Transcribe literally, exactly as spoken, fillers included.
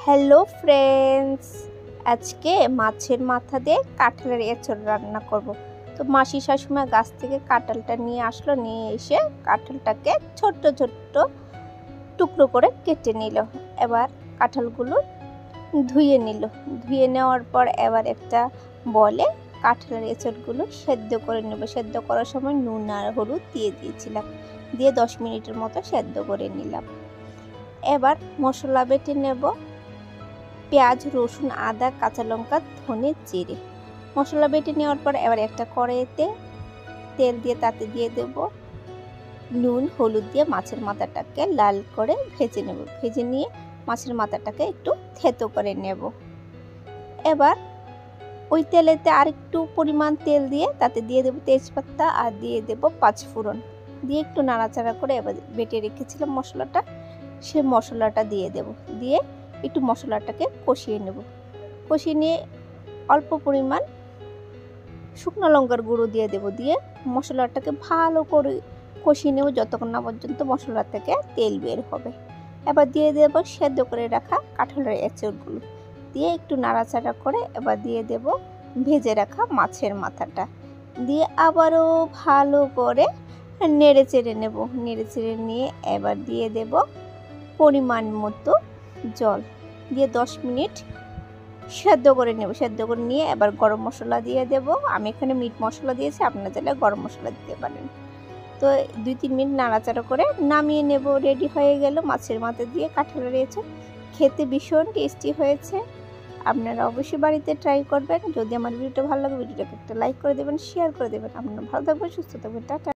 Hello friends, আজকে মাছের মাথা দিয়ে কাঁঠালের এঁচড় রান্না করব। তো মাসি শাশুমা গাছ থেকে কাঁঠালটা নিয়ে আসলো, নিয়ে এসে কাঁঠালটাকে ছোট্ট ছোট্ট টুকরো করে কেটে নিল। এবার কাঁঠালগুলো ধুয়ে নিল। ধুয়ে নেওয়ার পর এবার একটা বলে কাঁঠালের এঁচড়গুলো সেদ্ধ করে নেব। সেদ্ধ করার সময় নুন আর হলুদ দিয়ে দিয়েছিলাম, দিয়ে দশ মিনিটের মতো সেদ্ধ করে নিলাম। এবার মশলা বেটে নেব। পেঁয়াজ, রসুন, আদা, কাঁচা লঙ্কা, ধনে, জিরে। মশলা বেটে নেওয়ার পর এবার একটা কড়াইতে তেল দিয়ে তাতে দিয়ে দেব নুন, হলুদ দিয়ে মাছের মাথাটাকে লাল করে ভেজে নেব। ভেজে নিয়ে মাছের মাথাটাকে একটু থেতো করে নেব। এবার ওই তেলেতে আরেকটু পরিমাণ তেল দিয়ে তাতে দিয়ে দেব তেজপাতা আর দিয়ে দেব পাঁচফোড়ন। দিয়ে একটু নাড়াচাড়া করে এবার বেটে রেখেছিলাম মশলাটা, সে মশলাটা দিয়ে দেব। দিয়ে একটু মশলাটাকে কষিয়ে নেব। কষিয়ে নিয়ে অল্প পরিমাণ শুকনো লঙ্কার গুঁড়ো দিয়ে দেব। দিয়ে মশলাটাকে ভালো করে কষিয়ে নেব যতক্ষণ না পর্যন্ত মশলা থেকে তেল বের হবে। এবার দিয়ে দেব সেদ্ধ করে রাখা কাঁঠালের এঁচড়গুলো। দিয়ে একটু নাড়াচাড়া করে এবার দিয়ে দেব ভেজে রাখা মাছের মাথাটা। দিয়ে আবারও ভালো করে নেড়ে চেড়ে নেব। নেড়ে চেড়ে নিয়ে এবার দিয়ে দেব পরিমাণ মতো জল। দিয়ে দশ মিনিট সেদ্ধ করে নেব। সেদ্ধ করে নিয়ে এবার গরম মশলা দিয়ে দেব। আমি এখানে মিট মশলা দিয়েছি, আপনারা চাইলে গরম মশলা দিতে পারেন। তো দুই তিন মিনিট নাড়াচাড়া করে নামিয়ে নেব। রেডি হয়ে গেল মাছের মাথা দিয়ে কাঁঠালের এঁচড়। খেতে ভীষণ টেস্টি হয়েছে। আপনারা অবশ্যই বাড়িতে ট্রাই করবেন। যদি আমার ভিডিওটা ভালো লাগে ভিডিওটাকে একটা লাইক করে দেবেন, শেয়ার করে দেবেন। আপনারা ভালো থাকবেন, সুস্থ থাকবেন। টাটা।